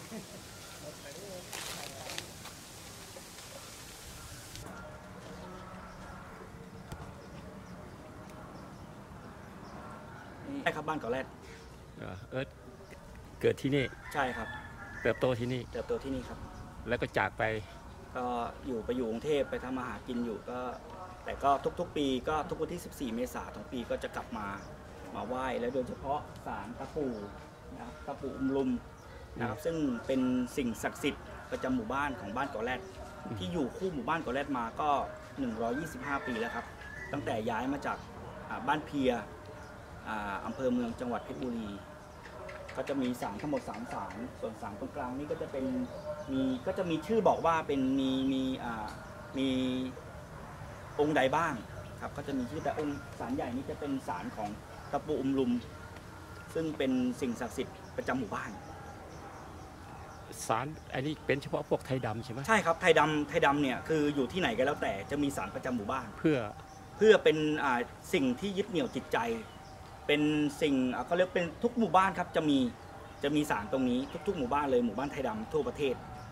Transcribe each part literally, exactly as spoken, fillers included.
ใช่ครับบ้านเกาะแรดเอิร์ธเกิดที่นี่ใช่ครับเติบโตที่นี่เติบโตที่นี่ครับแล้วก็จากไปก็อยู่ไปอยู่กรุงเทพไปทำมาหากินอยู่ก็แต่ก็ทุกๆปีก็ทุกวันที่สิบสี่เมษายนทุกปีก็จะกลับมามาไหว้แล้วโดยเฉพาะศาลตะปู่นะครับตะปู่อุมลุมนะครับซึ่งเป็นสิ่งศักดิ์สิทธิ์ประจำหมู่บ้านของบ้านเกาะแรดที่อยู่คู่หมู่บ้านเกาะแรดมาก็หนึ่งร้อยยี่สิบห้าปีแล้วครับตั้งแต่ย้ายมาจากบ้านเพียอำเภอเมืองจังหวัดเพชรบุรีก็จะมีศาลทั้งหมดสามศาลส่วนศาลตรงกลางนี่ก็จะเป็นมีก็จะมีชื่อบอกว่าเป็นมีมีมีองค์ใดบ้างครับก็จะมีชื่อแต่องค์ศาลใหญ่นี้จะเป็นศาลของตะปู่อุมลุมซึ่งเป็นสิ่งศักดิ์สิทธิ์ประจำหมู่บ้านศาลอันนี้เป็นเฉพาะพวกไทยดำใช่ไหมใช่ครับไทยดำไทยดำเนี่ยคืออยู่ที่ไหนก็แล้วแต่จะมีศาลประจำหมู่บ้านเพื่อเพื่อเป็นสิ่งที่ยึดเหนี่ยวจิตใจเป็นสิ่งเขาเรียกเป็นทุกหมู่บ้านครับจะมีจะมีศาลตรงนี้ทุกๆหมู่บ้านเลยหมู่บ้านไทยดำทั่วประเทศ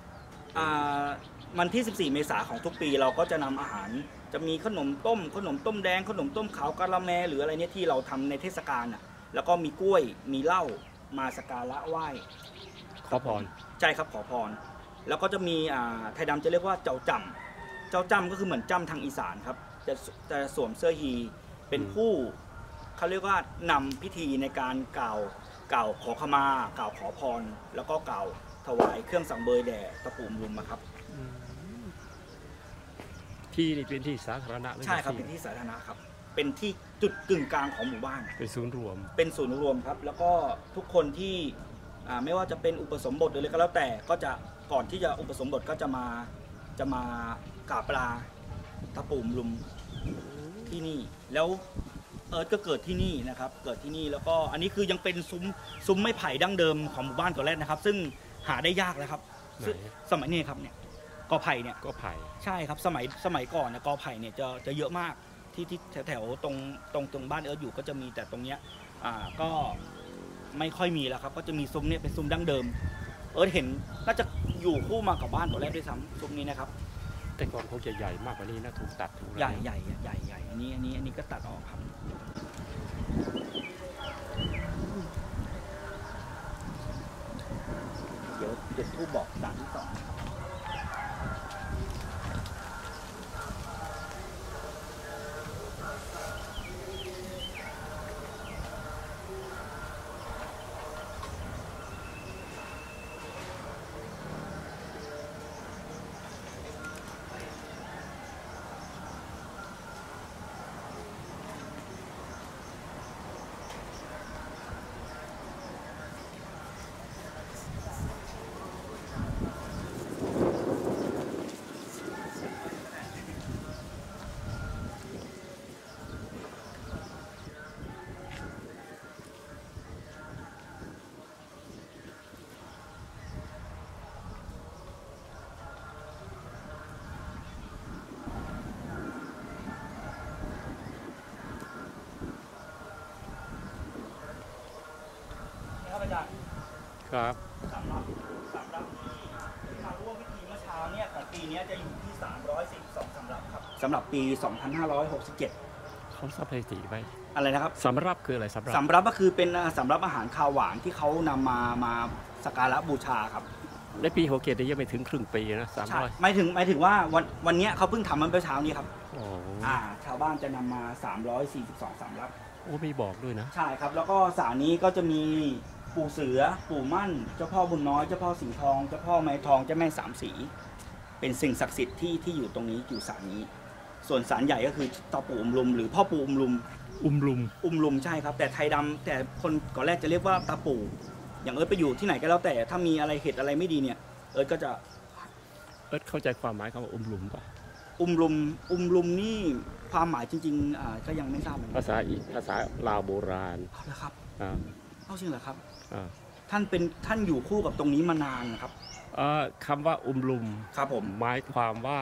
วันที่สิบสี่เมษายนของทุกปีเราก็จะนำอาหารจะมีขนมต้มขนมต้มแดงขนมต้มขาวกะละแมหรืออะไรเนี่ยที่เราทำในเทศกาลอ่ะแล้วก็มีกล้วยมีเหล้ามาสักการะไหว้ขอพรใช่ครับขอพรแล้วก็จะมีไทยดำจะเรียกว่าเจ้าจำเจ้าจำก็คือเหมือนจำทางอีสานครับจะจะสวมเสื้อฮีเป็นผู้เขาเรียกว่านำพิธีในการกล่าวกล่าวขอขมากล่าวขอพรแล้วก็กล่าวถวายเครื่องสังเบยแด่ตะปู่อุมลุมครับที่นี่เป็นที่สาธารณะใช่ครับเป็นที่สาธารณะครับเป็นที่จุดกึ่งกลางของหมู่บ้านเป็นศูนย์รวมเป็นศูนย์รวมครับแล้วก็ทุกคนที่ไม่ว่าจะเป็นอุปสมบทหรืออะไรก็แล้วแต่ก็จะก่อนที่จะอุปสมบทก็จะมาจะมากราบลาตะปู่อุมลุมที่นี่แล้วเอิร์ธก็เกิดที่นี่นะครับเกิดที่นี่แล้วก็อันนี้คือยังเป็นซุ้มซุ้มไม้ไผ่ดั้งเดิมของหมู่บ้านเกาะแรดนะครับซึ่งหาได้ยากแล้วครับสมัยนี้ครับเนี่ยกอไผ่เนี่ยกอไผ่ใช่ครับสมัยสมัยก่อนเนี่ยกอไผ่เนี่ยจะจะเยอะมากที่ที่แถวๆตรงตรงตรงบ้านเอิร์ธอยู่ก็จะมีแต่ตรงเนี้ยอ่าก็ไม่ค่อยมีแล้วครับก็จะมีซุ้มเนี่ยเป็นซุ้มดั้งเดิมเอิร์ธเห็นน่าจะอยู่คู่มากับบ้านเกาะแรดด้วยซ้ำซุ้มนี้นะครับแต่ก่อนคงจะใหญ่มากกว่านี้นะถูกตัดถูกใหญ่ใหญ่ใหญ่ใหญ่อันนี้อันนี้อันนี้ก็ตัดออกครับเดี๋ยวจุดธูปบอกศาลที่สองครับสำหรับสำหรับที่มาร่วมพิธีเมื่อเช้าเนี่ยของปีนี้จะอยู่ที่สามร้อยสี่สิบสองสำหรับครับสำหรับปีสองพันห้าร้อยหกสิบเจ็ดเขาซับสถิติไปอะไรนะครับสำรับคืออะไรสำรับสำรับก็คือเป็นสำรับอาหารคาวหวานที่เขานำมามาสักการะบูชาครับในปีหกเจ็ดยังไม่ถึงครึ่งปีนะสามร้อยหมายถึงหมายถึงว่าวันวันนี้เขาเพิ่งทำมันเมื่อเช้านี้ครับอ่าชาวบ้านจะนำมาสามร้อยสี่สิบสองสำรับโอ้มีบอกด้วยนะใช่ครับแล้วก็ศาลนี้ก็จะมีปู่เสือปู่มั่นเจ้าพ่อบุญน้อยเจ้าพ่อสิงห์ทองเจ้าพ่อไม้ทองเจ้าแม่สามสีเป็นสิ่งศักดิ์สิทธิ์ที่ที่อยู่ตรงนี้อยู่ศาลนี้ส่วนศาลใหญ่ก็คือตาปู่อุมลุมหรือพ่อปู่อุมลุมอุมลุมอุมลุมใช่ครับแต่ไทยดำแต่คนก่อนแรกจะเรียกว่าตาปู่อย่างเอิร์ธไปอยู่ที่ไหนก็แล้วแต่ถ้ามีอะไรเหตุอะไรไม่ดีเนี่ยเอิร์ธก็จะเอิร์ธเข้าใจความหมายคำว่าอุมลุมป่ะอุมลุมอุมลุมนี่ความหมายจริงๆอ่าก็ยังไม่ทราบภาษาอีกภาษาลาวโบราณเอาละครับอ่าเอาจริงเหรอครับท่านเป็นท่านอยู่คู่กับตรงนี้มานานนะครับคำว่าอุมลุมครับผมหมายความว่า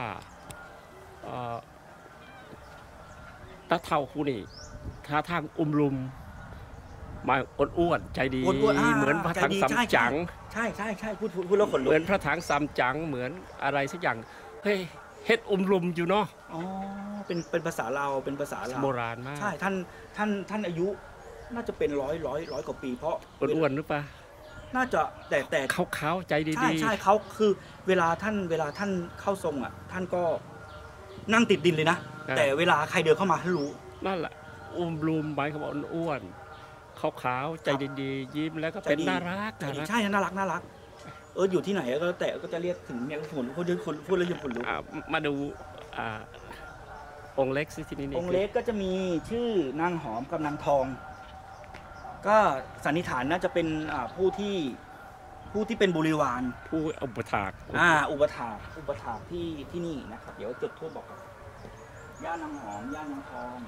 ตาเท่าคู่นี่ท่าทางอุมลุมมาอ้วนๆใจดีเหมือนพระถังสำจังใช่ใช่ใช่พูดพูดพูดแล้วขนลุเหกมือนพระถังซัมจั๋งเหมือนอะไรสักอย่างเฮ้ยเฮ็ดอมรุมอยู่เนาะอ๋อเป็นเป็นภาษาลาวเป็นภาษาลาวโบราณมากใช่ท่านท่านท่านอายุน่าจะเป็นร้อยร้อยร้อยกว่าปี เพราะอ้วนๆหรือเปล่าน่าจะแต่แต่ขาวๆใจดีๆใช่ใช่เขาคือเวลาท่านเวลาท่านเข้าทรงอ่ะ ท่านก็นั่งติดดินเลยนะ แต่เวลาใครเดินเข้ามาท่านรู้นั่นแหละอุ้มรุมหมายความว่าอ้วนๆขาวๆใจดีๆยิ้มแล้วก็เป็นน่ารักน่ารักใช่น่ารักน่ารักเอออยู่ที่ไหนก็แต่ก็จะเรียกถึงเนี่ยคนพูดคนพูดแล้วยังขนลุกอ่ามาดูอ่าองค์เล็กสิที่นี่นี่องค์เล็กก็จะมีชื่อนางหอมกับนางทอง ก็สันนิษฐานน่าจะเป็นอ่าผู้ที่ผู้ที่เป็นบริวารผู้อุปถากอ่าอุปถากอุปถากที่ที่นี่นะครับ เดี๋ยวจุดทูบบอกกันย่านางหอมย่านางทอง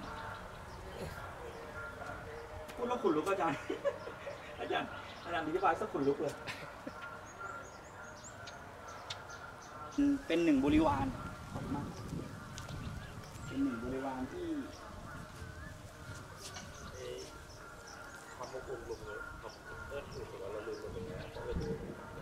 พูดแล้วขนลุกอาจารย์ อาจารย์อาจารย์อธิบายสักขนลุกเลยเป็นหนึ่งบริวารขอบคุณมากเป็นหนึ่งบริวารที่ความอบอุ่นลงเลยครับเออถูกแต่ว่าเราลืมไปเป็นไงเพราะเออดู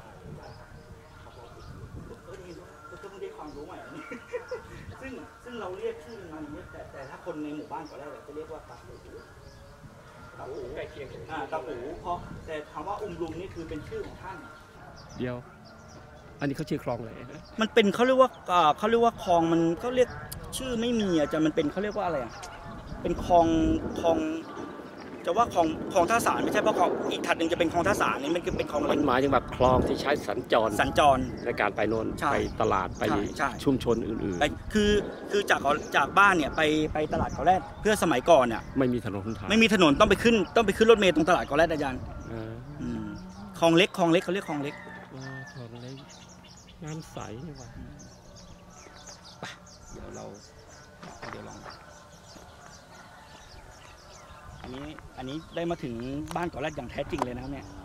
เออดีก็ต้องได้ความรู้ใหม่อันนี้ซึ่งซึ่งเราเรียกชื่อมันเนี่ยแต่แต่ถ้าคนในหมู่บ้านก็ได้จะเรียกว่าตาปูตาปูใกล้เคียงอ่าตาปูเพราะแต่คำว่าอุ้มลุงนี่คือเป็นชื่อของท่านเดียว อันนี้เขาชื่อคลองอะไรนะมันเป็นเขาเรียกว่าอ่าเขาเรียกว่าคลองมันเขาเรียกชื่อไม่มีอ่ะจะมันเป็นเขาเรียกว่าอะไรอ่ะเป็นคลองคลองจะว่าคลองคลองท่าสารไม่ใช่เพราะคลองอีกถัดหนึ่งจะเป็นคลองท่าสารนี่มันคือเป็นคลองอะไรมันหมายถึงแบบคลองที่ใช้สัญจรสัญจรในการไปโน่นใช่ไปตลาดไปใช่ใช่ชุมชนอื่นไปคือคือจากเขาจากบ้านเนี่ยไปไปตลาดเขาแรดเพื่อสมัยก่อนเนี่ยๆ ไม่มีถนนหนทางไม่มีถนนต้องไปขึ้นต้องไปขึ้นรถเมล์ตรงตลาดเขาแรดอาจารย์เอออืมคลองเล็กคลองเล็กเขาเรียกคลองเล็กอ๋อคลองเล็กน้ำใสนี่หว่าเดี๋ยวเราเดี๋ยวลองอันนี้อันนี้ได้มาถึงบ้านเกาะแรดอย่างแท้จริงเลยนะครับเนี่ย